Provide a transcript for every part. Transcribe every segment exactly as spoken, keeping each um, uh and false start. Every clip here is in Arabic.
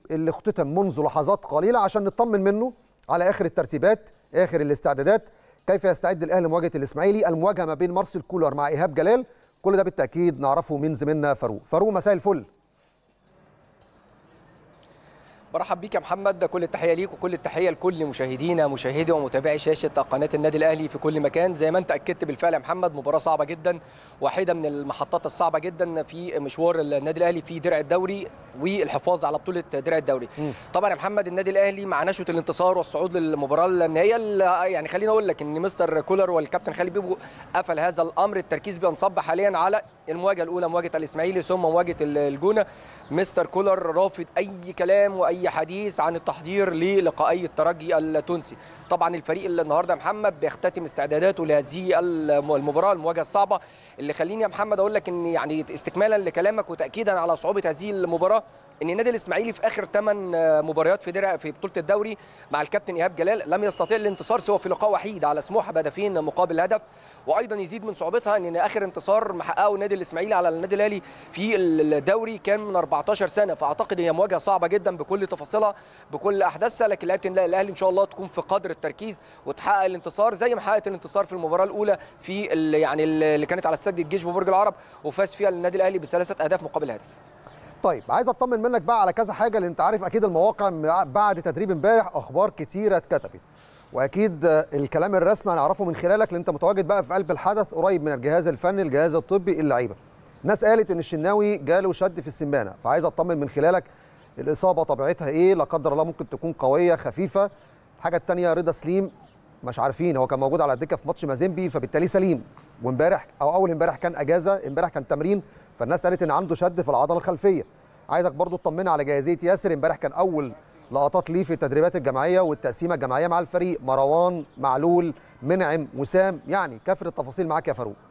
اللي اختتم منذ لحظات قليله عشان نطمن منه على اخر الترتيبات، اخر الاستعدادات، كيف يستعد الاهلي لمواجهه الاسماعيلي، المواجهه ما بين مارسيل كولر مع ايهاب جلال. كل ده بالتاكيد نعرفه من زميلنا فاروق. فاروق مساء الفل. برحب بيك يا محمد، كل التحيه ليك وكل التحيه لكل مشاهدينا مشاهدي ومتابعي شاشه قناه النادي الاهلي في كل مكان. زي ما انت اكدت بالفعل يا محمد، مباراه صعبه جدا، واحده من المحطات الصعبه جدا في مشوار النادي الاهلي في درع الدوري والحفاظ على بطوله درع الدوري. م. طبعا يا محمد النادي الاهلي مع نشوه الانتصار والصعود للمباراه النهائيه، يعني خليني اقول لك ان مستر كولر والكابتن خالد بيبو قفل هذا الامر. التركيز بينصب حاليا على المواجهه الاولى، مواجهه الاسماعيلي ثم مواجهه الجونه. مستر كولر رافض اي كلام واي حديث عن التحضير للقائي الترجي التونسي. طبعا الفريق اللي النهارده يا محمد بيختتم استعداداته لهذه المباراه، المواجهه الصعبه اللي خليني يا محمد اقول لك ان يعني استكمالا لكلامك وتاكيدا على صعوبه هذه المباراه، ان النادي الاسماعيلي في اخر ثمان مباريات في درع في بطوله الدوري مع الكابتن ايهاب جلال لم يستطيع الانتصار سوى في لقاء وحيد على سموحه بهدفين مقابل هدف. وايضا يزيد من صعوبتها ان اخر انتصار محققه النادي الاسماعيلي على النادي الاهلي في الدوري كان من أربعتاشر سنه. فاعتقد هي مواجهه صعبه جدا بكل تفاصيلها بكل احداثها، لكن لعيبه الاهلي ان شاء الله تكون في قدر التركيز وتحقق الانتصار زي ما حققت الانتصار في المباراه الاولى في يعني اللي كانت على استاد الجيش ببرج العرب، وفاز فيها النادي الاهلي بثلاثه اهداف مقابل هدف. طيب عايز اطمن منك بقى على كذا حاجه، لان انت عارف اكيد المواقع بعد تدريب امبارح اخبار كتيره اتكتبت، واكيد الكلام الرسمي هنعرفه من خلالك لان انت متواجد بقى في قلب الحدث قريب من الجهاز الفني، الجهاز الطبي، اللعيبه. الناس قالت ان الشناوي جاله شد في السمانه، فعايز اطمن من خلالك الاصابه طبيعتها ايه؟ لا قدر الله ممكن تكون قويه خفيفه. الحاجه الثانيه رضا سليم مش عارفين، هو كان موجود على الدكه في ماتش مازيمبي فبالتالي سليم، وامبارح او اول امبارح كان اجازه، امبارح كان تمرين، فالناس قالت ان عنده شد في العضله الخلفيه. عايزك برضو تطمنا على جاهزيه ياسر، امبارح كان اول لقطات ليه في التدريبات الجماعيه والتقسيمه الجماعيه مع الفريق، مروان، معلول، منعم، وسام، يعني كافه التفاصيل معاك يا فاروق.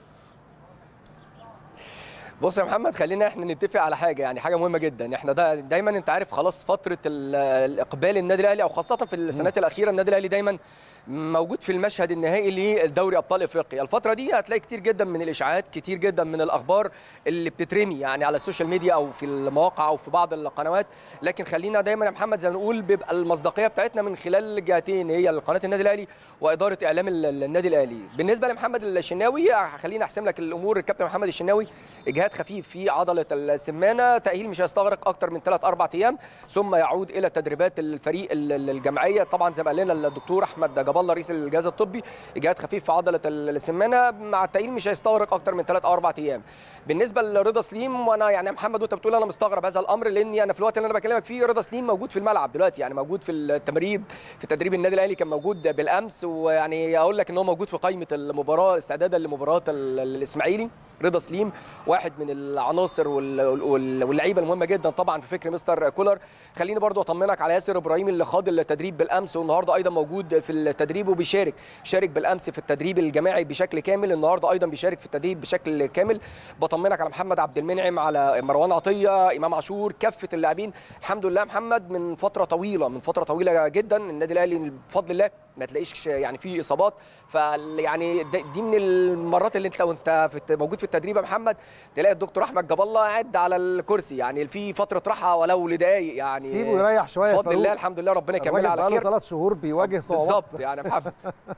بص يا محمد، خلينا احنا نتفق على حاجه، يعني حاجه مهمه جدا. احنا دا دايما انت عارف خلاص فتره الاقبال النادي الاهلي، او خاصه في السنوات الاخيره النادي الاهلي دايما موجود في المشهد النهائي للدوري ابطال افريقيا. الفتره دي هتلاقي كتير جدا من الاشاعات، كتير جدا من الاخبار اللي بتترمي يعني على السوشيال ميديا او في المواقع او في بعض القنوات، لكن خلينا دايما يا محمد زي ما نقول بيبقى المصداقيه بتاعتنا من خلال الجهتين، هي قناه النادي الاهلي واداره اعلام النادي الاهلي. بالنسبه لمحمد الشناوي خلينا احسم لك الامور. الكابتن محمد الشناوي اجهاد خفيف في عضله السمانه، تاهيل مش هيستغرق اكتر من ثلاث اربع ايام ثم يعود الى تدريبات الفريق الجماعيه. طبعا زي ما قال لنا الدكتور احمد جاب الله رئيس الجهاز الطبي، اجهاد خفيف في عضله السمانه، مع التاهيل مش هيستغرق اكتر من ثلاث او اربع ايام. بالنسبه لرضا سليم، وانا يعني يا محمد وانت بتقول انا مستغرب هذا الامر، لاني انا في الوقت اللي انا بكلمك فيه رضا سليم موجود في الملعب دلوقتي، يعني موجود في التمرين في تدريب النادي الاهلي، كان موجود بالامس، ويعني اقول لك ان هو موجود في قائمه المباراه استعدادا لمباراه الاسماعيلي. رضا سليم واحد من العناصر واللعيبه المهمه جدا طبعا في فكر مستر كولر. خليني برضو اطمنك على ياسر ابراهيم اللي خاض التدريب بالامس والنهارده ايضا موجود في التدريب وبيشارك، شارك بالامس في التدريب الجماعي بشكل كامل، النهارده ايضا بيشارك في التدريب بشكل كامل. بطمنك على محمد عبد المنعم، على مروان عطيه، امام عاشور، كافه اللاعبين الحمد لله محمد من فتره طويله من فتره طويله جدا النادي الاهلي بفضل الله ما تلاقيش يعني في اصابات. فيعني دي من المرات اللي انت وانت موجود في التدريب يا محمد تلاقي الدكتور احمد جاب الله قاعد على الكرسي، يعني في فتره راحه ولو لدقائق، يعني سيبه يريح شويه بفضل الله الحمد لله ربنا يكملها على خير. بقاله ثلاث شهور بيواجه صعوبات بالظبط يعني يا محمد.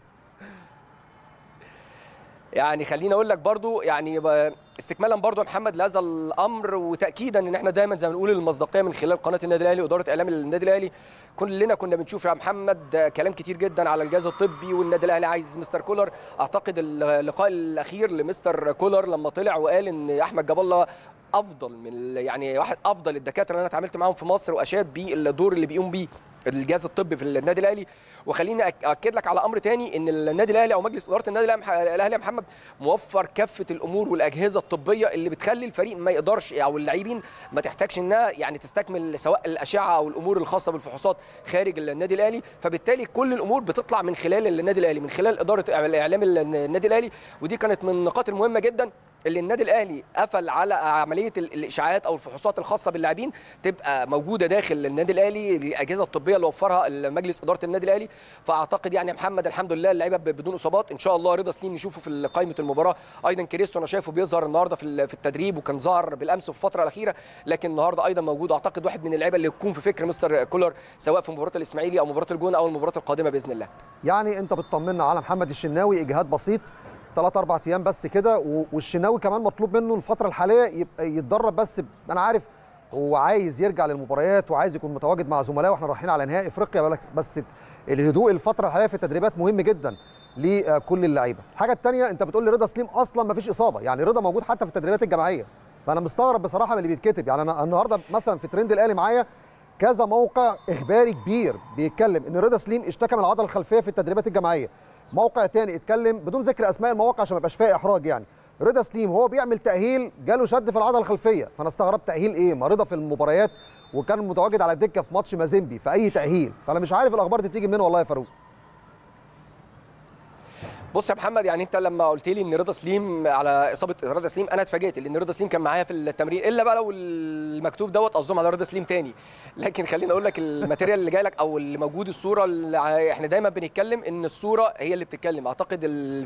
يعني خليني اقول لك برضو يعني استكمالا برضو يا محمد لهذا الامر وتاكيدا ان احنا دايما زي ما بنقول المصداقيه من خلال قناه النادي الاهلي واداره اعلام النادي الاهلي، كلنا كنا بنشوف يا محمد كلام كتير جدا على الجهاز الطبي والنادي الاهلي عايز مستر كولر. اعتقد اللقاء الاخير لمستر كولر لما طلع وقال ان احمد جاب الله افضل من يعني واحد افضل الدكاتره اللي انا اتعاملت معاهم في مصر، واشاد بالدور اللي بيقوم بيه الجهاز الطبي في النادي الاهلي. وخليني اكد لك على امر ثاني، ان النادي الاهلي او مجلس اداره النادي الاهلي يا محمد موفر كافه الامور والاجهزه الطبيه اللي بتخلي الفريق ما يقدرش او اللاعبين ما تحتاجش انها يعني تستكمل سواء الاشعه او الامور الخاصه بالفحوصات خارج النادي الاهلي، فبالتالي كل الامور بتطلع من خلال النادي الاهلي، من خلال اداره اعلام النادي الاهلي. ودي كانت من النقاط المهمه جدا اللي النادي الاهلي قفل على عمليه الاشاعات او الفحوصات الخاصه باللاعبين تبقى موجوده داخل النادي الاهلي، الاجهزه الطبيه اللي وفرها مجلس اداره النادي الاهلي. فاعتقد يعني يا محمد الحمد لله اللعيبه بدون اصابات ان شاء الله. رضا سليم نشوفه في قائمه المباراه، ايضا كريستو انا شايفه بيظهر النهارده في التدريب وكان ظهر بالامس في الفتره الاخيره، لكن النهارده ايضا موجود. اعتقد واحد من اللعيبه اللي يكون في فكر مستر كولر سواء في مباراه الاسماعيلي او مباراه الجونه او المباراه القادمه باذن الله. يعني انت بتطمنا على محمد الشناوي، اجهاد بسيط ثلاث اربع ايام بس كده، والشناوي كمان مطلوب منه الفتره الحاليه يبقى يتدرب بس. انا عارف هو عايز يرجع للمباريات وعايز يكون متواجد مع زملائه واحنا رايحين على نهائي افريقيا، بس الهدوء الفتره الحاليه في التدريبات مهم جدا لكل اللعيبه. الحاجه الثانيه انت بتقول لي رضا سليم اصلا ما فيش اصابه، يعني رضا موجود حتى في التدريبات الجماعيه، فانا مستغرب بصراحه من اللي بيتكتب. يعني انا النهارده مثلا في ترند الاهلي معايا كذا موقع اخباري كبير بيتكلم ان رضا سليم اشتكى من العضله الخلفيه في التدريبات الجماعيه، موقع تاني اتكلم بدون ذكر اسماء المواقع عشان ما يبقاش فيها احراج، يعني رضا سليم هو بيعمل تاهيل جاله شد في العضله الخلفيه. فانا استغربت تاهيل ايه؟ ما رضا في المباريات وكان متواجد على الدكه في ماتش مازيمبي في اي تاهيل، فانا مش عارف الاخبار دي بتيجي منين والله يا فاروق. بص يا محمد، يعني انت لما قلت لي ان رضا سليم على اصابه رضا سليم انا اتفاجئت، لان رضا سليم كان معايا في التمرين، الا بقى لو المكتوب دوت قصدهم على رضا سليم تاني. لكن خليني اقول لك الماتيريال اللي جاي لك او اللي موجود، الصوره اللي احنا دايما بنتكلم ان الصوره هي اللي بتتكلم. اعتقد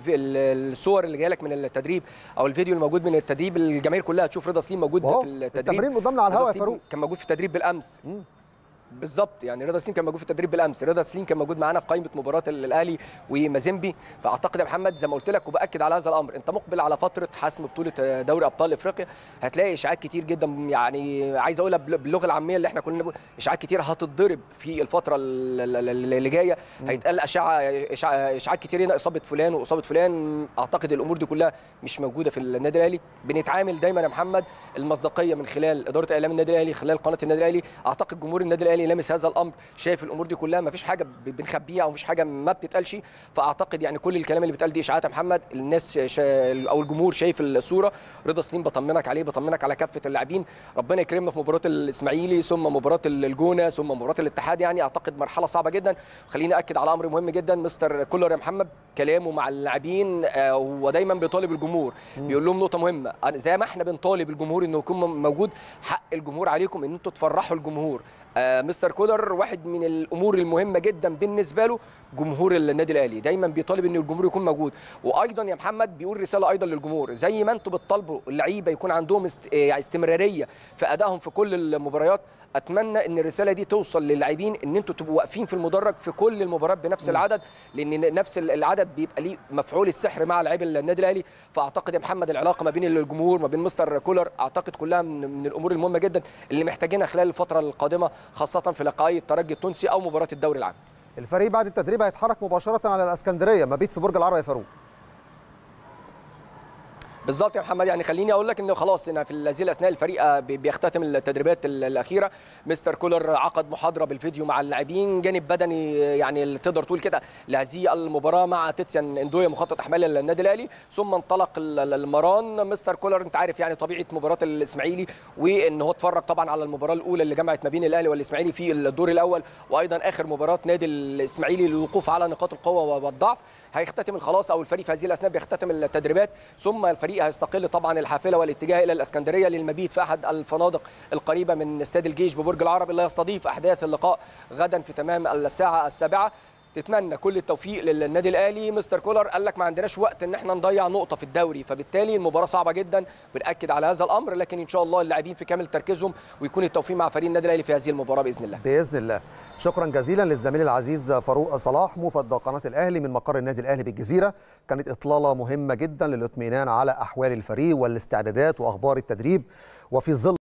الصور اللي جاي لك من التدريب او الفيديو الموجود من التدريب الجماهير كلها تشوف رضا سليم موجود في التدريب. التمرين قدامنا على الهواء يا فاروق، كان موجود في التدريب بالامس. م. بالظبط، يعني رضا سليم كان موجود في التدريب بالامس. رضا سليم كان موجود معانا في قائمه مباراه الاهلي ومازيمبي. فاعتقد يا محمد زي ما قلت لك وباكد على هذا الامر، انت مقبل على فتره حسم بطوله دوري ابطال افريقيا، هتلاقي اشاعات كتير جدا، يعني عايز اقولها باللغه العاميه اللي احنا كلنا بنقول اشاعات كتير هتتضرب في الفتره اللي جايه. هيتقال اشاعه اشاعات كتير هنا، اصابه فلان واصابه فلان. اعتقد الامور دي كلها مش موجوده في النادي الاهلي. بنتعامل دايما يا محمد المصداقيه من خلال اداره اعلام النادي الاهلي، خلال قناه النادي الاهلي. اعتقد جمهور النادي الاهلي لامس هذا الامر، شايف الامور دي كلها، ما فيش حاجه بنخبيها او مفيش حاجه ما بتتقالش. فاعتقد يعني كل الكلام اللي بيتقال دي اشاعات يا محمد. الناس شا... او الجمهور شايف الصوره. رضا سليم بطمنك عليه، بطمنك على كافه اللاعبين. ربنا يكرمنا في مباراه الاسماعيلي ثم مباراه الجونه ثم مباراه الاتحاد. يعني اعتقد مرحله صعبه جدا. خليني اكد على امر مهم جدا، مستر كولر يا محمد كلامه مع اللاعبين هو دايما بيطالب الجمهور، بيقول لهم نقطه مهمه، زي ما احنا بنطالب الجمهور انه يكون موجود، حق الجمهور عليكم ان انتم تفرحوا الجمهور. آه مستر كولر واحد من الامور المهمه جدا بالنسبه له جمهور النادي الاهلي، دايما بيطالب ان الجمهور يكون موجود. وايضا يا محمد بيقول رساله ايضا للجمهور، زي ما انتم بتطالبوا اللعيبه يكون عندهم است... استمراريه في ادائهم في كل المباريات، اتمنى ان الرساله دي توصل للاعبين ان انتم تبقوا واقفين في المدرج في كل المباريات بنفس العدد، لان نفس العدد بيبقى ليه مفعول السحر مع لاعبي النادي الاهلي. فاعتقد يا محمد العلاقه ما بين الجمهور ما بين مستر كولر اعتقد كلها من, من الامور المهمه جدا اللي محتاجينها خلال الفتره القادمه، خاصه في لقاء الترجي التونسي او مباراه الدوري العام. الفريق بعد التدريب هيتحرك مباشره على الاسكندريه، مبيت في برج العرب يا فاروق. بالظبط يا محمد، يعني خليني اقول لك انه خلاص هنا في هذه الاثناء الفريق بيختتم التدريبات الاخيره. مستر كولر عقد محاضره بالفيديو مع اللاعبين، جانب بدني يعني تقدر تقول كده لهذه المباراه مع تيتسيان اندويا مخطط احمال النادي الاهلي، ثم انطلق المران. مستر كولر انت عارف يعني طبيعه مباراه الاسماعيلي، وان هو اتفرج طبعا على المباراه الاولى اللي جمعت ما بين الاهلي والاسماعيلي في الدور الاول، وايضا اخر مباراه نادي الاسماعيلي للوقوف على نقاط القوه والضعف. هيختتم خلاص او الفريق في هذه الاثناء بيختتم التدريبات، ثم الفريق هيستقل طبعا الحافله والاتجاه الى الاسكندريه للمبيت في احد الفنادق القريبه من استاد الجيش ببرج العرب اللي يستضيف احداث اللقاء غدا في تمام الساعه السابعه. تتمنى كل التوفيق للنادي الاهلي. مستر كولر قال لك ما عندناش وقت ان احنا نضيع نقطه في الدوري، فبالتالي المباراه صعبه جدا، بنأكد على هذا الامر، لكن ان شاء الله اللاعبين في كامل تركيزهم ويكون التوفيق مع فريق النادي الاهلي في هذه المباراه باذن الله. باذن الله. شكرا جزيلا للزميل العزيز فاروق صلاح موفد قناه الاهلي من مقر النادي الاهلي بالجزيره. كانت اطلاله مهمه جدا للاطمئنان على احوال الفريق والاستعدادات واخبار التدريب، وفي ظل